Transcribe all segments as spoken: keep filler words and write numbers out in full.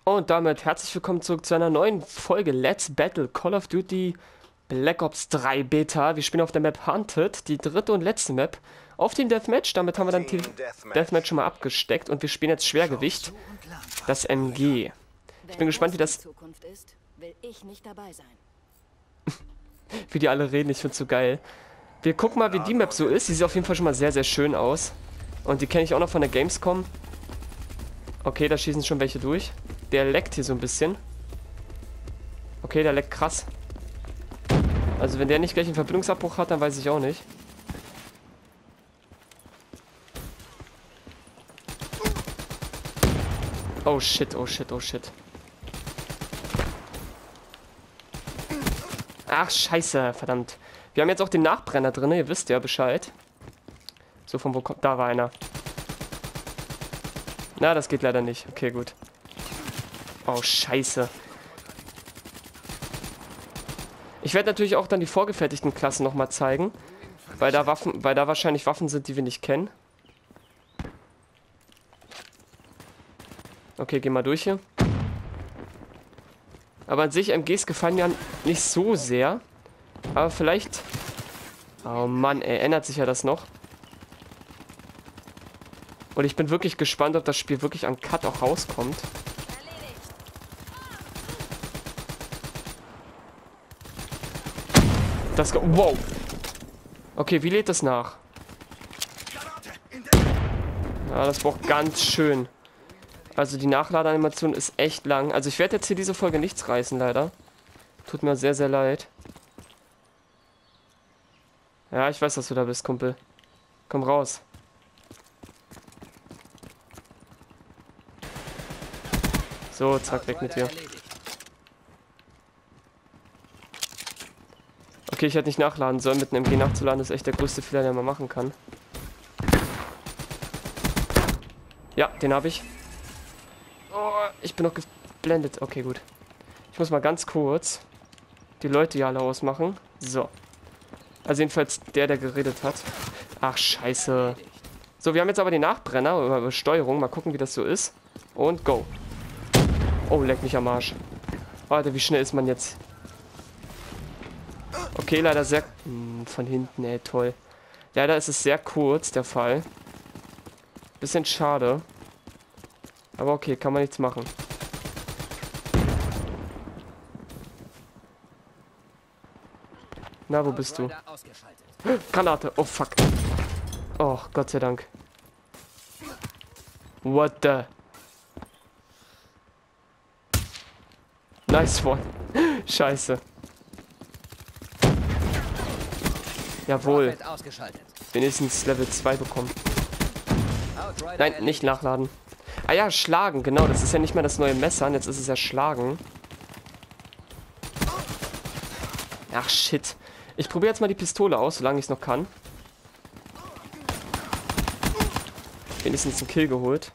Und damit herzlich willkommen zurück zu einer neuen Folge Let's Battle Call of Duty Black Ops drei Beta. Wir spielen auf der Map Hunted, die dritte und letzte Map auf dem Deathmatch. Damit haben wir dann die Deathmatch schon mal abgesteckt und wir spielen jetzt Schwergewicht, das M G. Ich bin gespannt, wie das... wie die alle reden, ich find's so geil. Wir gucken mal, wie die Map so ist. Sie sieht auf jeden Fall schon mal sehr, sehr schön aus. Und die kenne ich auch noch von der Gamescom. Okay, da schießen schon welche durch. Der leckt hier so ein bisschen. Okay, der leckt krass. Also wenn der nicht gleich einen Verbindungsabbruch hat, dann weiß ich auch nicht. Oh shit, oh shit, oh shit. Ach, scheiße, verdammt. Wir haben jetzt auch den Nachbrenner drin, ihr wisst ja Bescheid. So, von wo kommt... Da war einer. Na, das geht leider nicht. Okay, gut. Oh, scheiße. Ich werde natürlich auch dann die vorgefertigten Klassen nochmal zeigen. Weil da Waffen, weil da wahrscheinlich Waffen sind, die wir nicht kennen. Okay, geh mal durch hier. Aber an sich, M Gs gefallen mir nicht so sehr. Aber vielleicht... Oh Mann, ey, ändert sich ja das noch. Und ich bin wirklich gespannt, ob das Spiel wirklich an Cut auch rauskommt. Das... Wow! Okay, wie lädt das nach? Ja, das braucht ganz schön. Also die Nachladeanimation ist echt lang. Also ich werde jetzt hier diese Folge nichts reißen, leider. Tut mir sehr, sehr leid. Ja, ich weiß, dass du da bist, Kumpel. Komm raus. So, zack, weg mit dir. Okay, ich hätte nicht nachladen sollen. Mit einem M G nachzuladen ist echt der größte Fehler, den man machen kann. Ja, den habe ich. Oh, ich bin noch geblendet. Okay, gut. Ich muss mal ganz kurz die Leute hier alle ausmachen. So. Also jedenfalls der, der geredet hat. Ach, scheiße. So, wir haben jetzt aber den Nachbrenner über Steuerung. Mal gucken, wie das so ist. Und go. Oh, leck mich am Arsch. Warte, wie schnell ist man jetzt? Okay, leider sehr... Hm, von hinten, ey, toll. Leider ist es sehr kurz, der Fall. Bisschen schade. Aber okay, kann man nichts machen. Na, wo bist du? Granate. Oh, fuck. Oh, Gott sei Dank. What the... Nice one. Scheiße. Jawohl. Wenigstens Level zwei bekommen. Nein, nicht nachladen. Ah ja, schlagen, genau. Das ist ja nicht mehr das neue Messer. Jetzt ist es ja schlagen. Ach, shit. Ich probiere jetzt mal die Pistole aus, solange ich es noch kann. Wenigstens einen Kill geholt.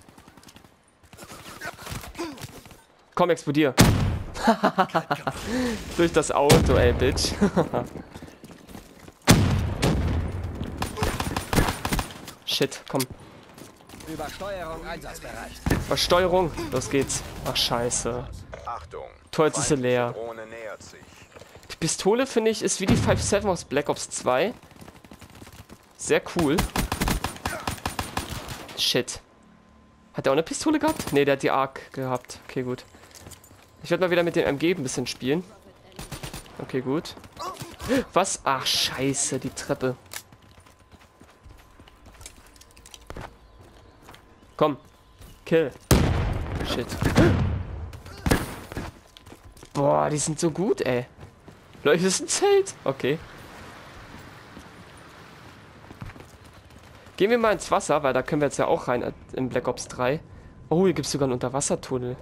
Komm, explodier. Durch das Auto, ey, Bitch. Shit, komm. Übersteuerung einsatzbereit. Übersteuerung, los geht's. Ach, scheiße. Achtung. Toll, jetzt ist sie leer. Drohne nähert sich. Die Pistole, finde ich, ist wie die fünf sieben aus Black Ops zwei. Sehr cool. Shit. Hat er auch eine Pistole gehabt? Ne, der hat die A R C gehabt. Okay, gut. Ich werde mal wieder mit dem M G ein bisschen spielen. Okay, gut. Was? Ach, scheiße, die Treppe. Komm. Kill. Shit. Boah, die sind so gut, ey. Leute, das ist ein Zelt. Okay. Gehen wir mal ins Wasser, weil da können wir jetzt ja auch rein in Black Ops drei. Oh, hier gibt es sogar einen Unterwassertunnel.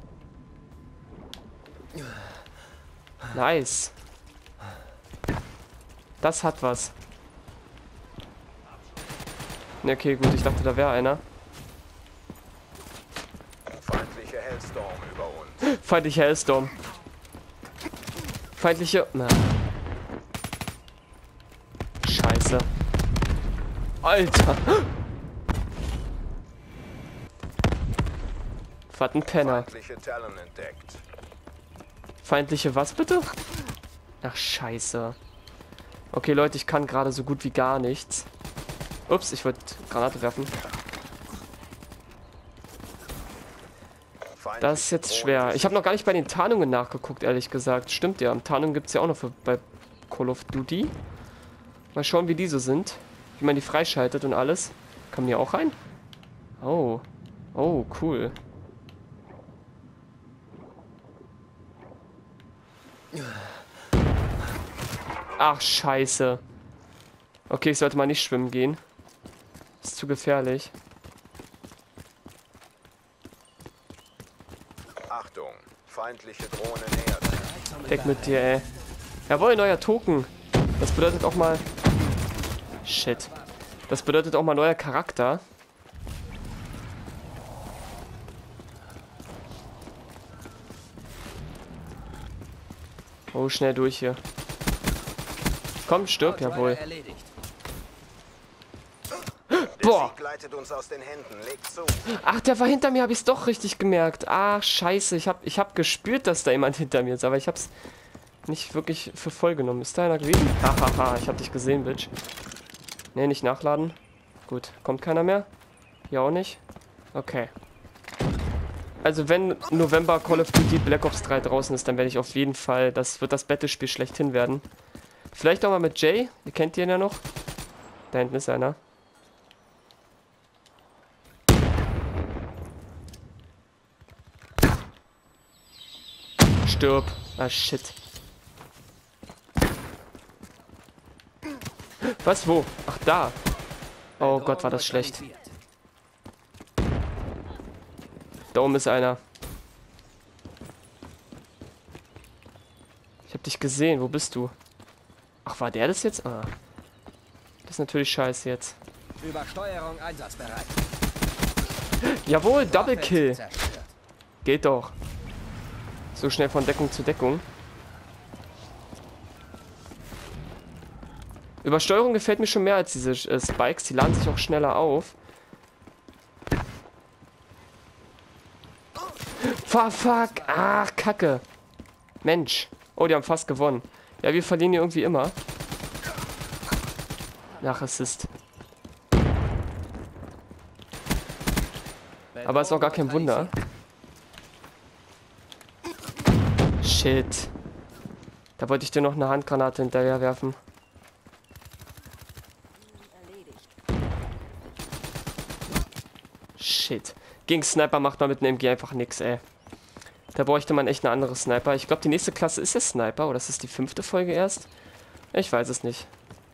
Nice. Das hat was. Ne, okay, gut. Ich dachte, da wäre einer. Feindliche Hellstorm über uns. Feindliche Hellstorm. Feindliche... Na. Scheiße. Alter. Was ein Penner. Feindliche Talon entdeckt. Feindliche was bitte? Ach, scheiße. Okay, Leute, ich kann gerade so gut wie gar nichts. Ups, ich wollte Granate werfen. Das ist jetzt schwer. Ich habe noch gar nicht bei den Tarnungen nachgeguckt, ehrlich gesagt. Stimmt ja, Tarnungen gibt es ja auch noch für, bei Call of Duty. Mal schauen, wie die so sind. Wie man die freischaltet und alles. Kommen die auch rein? Oh. Oh, cool. Ach, scheiße. Okay, ich sollte mal nicht schwimmen gehen. Ist zu gefährlich. Achtung, feindliche Drohne nähert. Weg mit dir, ey. Jawohl, neuer Token. Das bedeutet auch mal... Shit. Das bedeutet auch mal neuer Charakter. Oh, schnell durch hier. Komm, stirb, jawohl. Boah. Gleitet uns aus den Händen. Legt zu. Ach, der war hinter mir, habe ich es doch richtig gemerkt. Ach, scheiße, ich habe ich hab gespürt, dass da jemand hinter mir ist, aber ich habe es nicht wirklich für voll genommen. Ist da einer gewesen? Hahaha, ich habe dich gesehen, Bitch. Ne, nicht nachladen. Gut, kommt keiner mehr? Hier auch nicht? Okay. Also wenn November Call of Duty Black Ops drei draußen ist, dann werde ich auf jeden Fall, das wird das Battlespiel schlechthin werden. Vielleicht auch mal mit Jay, ihr kennt ihn ja noch. Da hinten ist einer. Stirb. Ah, shit. Was, wo? Ach, da. Oh Gott, war das schlecht. Da oben ist einer. Ich hab dich gesehen. Wo bist du? Ach, war der das jetzt? Ah. Das ist natürlich scheiße jetzt. Übersteuerung einsatzbereit. Jawohl, Double Kill. Geht doch. So schnell von Deckung zu Deckung. Übersteuerung gefällt mir schon mehr als diese äh, Spikes. Die laden sich auch schneller auf. Fuck, fuck. Ach, Kacke. Mensch. Oh, die haben fast gewonnen. Ja, wir verlieren hier irgendwie immer. Ach, Assist. Aber ist auch gar kein Wunder. Shit. Da wollte ich dir noch eine Handgranate hinterher werfen. Shit. Gegen Sniper macht man mit einem M G einfach nix, ey. Da bräuchte man echt eine andere Sniper. Ich glaube, die nächste Klasse ist der Sniper. Oder ist das die fünfte Folge erst? Ich weiß es nicht.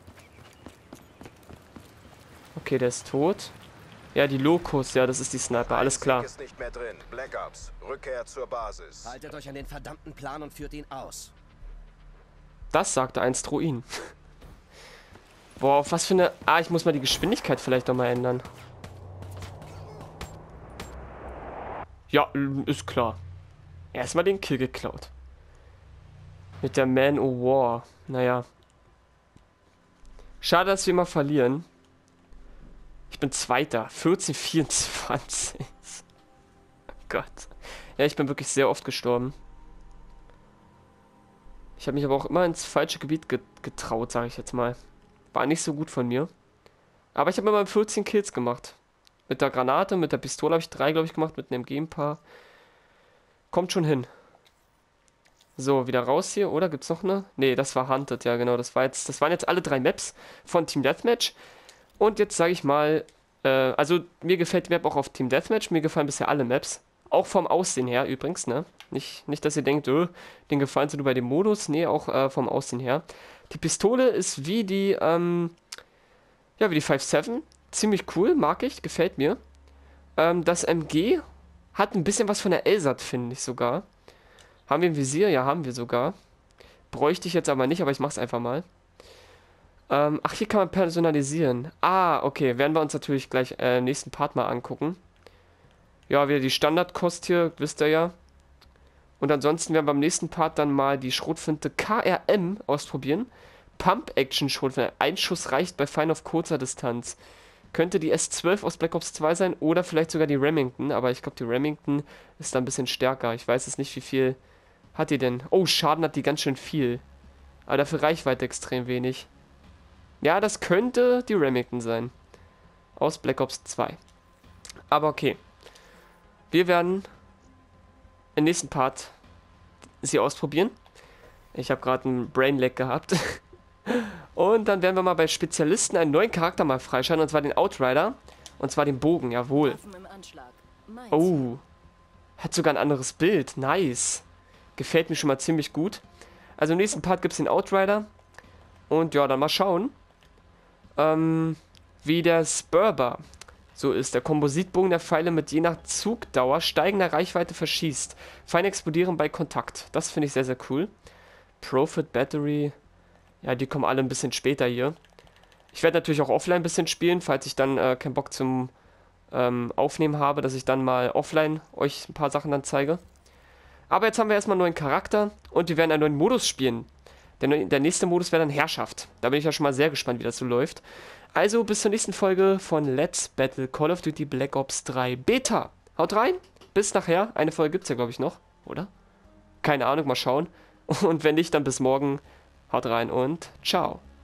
Okay, der ist tot. Ja, die Locus, ja, das ist die Sniper. Alles klar. Ist nicht mehr drin. Black Ops, Rückkehr zur Basis. Haltet euch an den verdammten Plan und führt ihn aus. Das sagte ein Stroin. Boah, auf was für eine... Ah, ich muss mal die Geschwindigkeit vielleicht noch mal ändern. Ja, ist klar. Erstmal den Kill geklaut. Mit der Man o' War. Naja. Schade, dass wir immer verlieren. Ich bin Zweiter. vierzehn vierundzwanzig. Oh Gott. Ja, ich bin wirklich sehr oft gestorben. Ich habe mich aber auch immer ins falsche Gebiet getraut, sage ich jetzt mal. War nicht so gut von mir. Aber ich habe immer vierzehn Kills gemacht. Mit der Granate, mit der Pistole habe ich drei, glaube ich, gemacht. Mit einem M G ein paar. Kommt schon hin. So, wieder raus hier, oder? Gibt's noch eine? Ne, das war Hunted, ja genau. Das war jetzt, das waren jetzt alle drei Maps von Team Deathmatch. Und jetzt sage ich mal, äh, also mir gefällt die Map auch auf Team Deathmatch. Mir gefallen bisher alle Maps. Auch vom Aussehen her übrigens, ne? Nicht, nicht dass ihr denkt, öh, den gefallen sie nur bei dem Modus. Ne, auch äh, vom Aussehen her. Die Pistole ist wie die, ähm, ja, wie die fünf sieben. Ziemlich cool, mag ich, gefällt mir. Ähm, das M G hat ein bisschen was von der L S A T, finde ich sogar. Haben wir ein Visier? Ja, haben wir sogar. Bräuchte ich jetzt aber nicht, aber ich mach's einfach mal. Ähm, ach, hier kann man personalisieren. Ah, okay, werden wir uns natürlich gleich äh, im nächsten Part mal angucken. Ja, wieder die Standardkost hier, wisst ihr ja. Und ansonsten werden wir im nächsten Part dann mal die Schrotflinte K R M ausprobieren. Pump-Action-Schrotflinte. Ein Schuss reicht bei Feind auf kurzer Distanz. Könnte die S zwölf aus Black Ops zwei sein oder vielleicht sogar die Remington. Aber ich glaube, die Remington ist da ein bisschen stärker. Ich weiß jetzt nicht, wie viel hat die denn. Oh, Schaden hat die ganz schön viel. Aber dafür Reichweite extrem wenig. Ja, das könnte die Remington sein. Aus Black Ops zwei. Aber okay. Wir werden im nächsten Part sie ausprobieren. Ich habe gerade einen Brain-Lag gehabt. Und dann werden wir mal bei Spezialisten einen neuen Charakter mal freischalten. Und zwar den Outrider. Und zwar den Bogen, jawohl. Oh. Hat sogar ein anderes Bild. Nice. Gefällt mir schon mal ziemlich gut. Also im nächsten Part gibt es den Outrider. Und ja, dann mal schauen. Ähm, wie der Spurber so ist. Der Kompositbogen der Pfeile mit je nach Zugdauer steigender Reichweite verschießt. Fein explodieren bei Kontakt. Das finde ich sehr, sehr cool. Profit Battery. Ja, die kommen alle ein bisschen später hier. Ich werde natürlich auch offline ein bisschen spielen, falls ich dann äh, keinen Bock zum ähm, Aufnehmen habe, dass ich dann mal offline euch ein paar Sachen dann zeige. Aber jetzt haben wir erstmal einen neuen Charakter und wir werden einen neuen Modus spielen. Der, neu der nächste Modus wäre dann Herrschaft. Da bin ich ja schon mal sehr gespannt, wie das so läuft. Also bis zur nächsten Folge von Let's Battle Call of Duty Black Ops drei Beta. Haut rein, bis nachher. Eine Folge gibt es ja, glaube ich, noch, oder? Keine Ahnung, mal schauen. Und wenn nicht, dann bis morgen. Haut rein und ciao.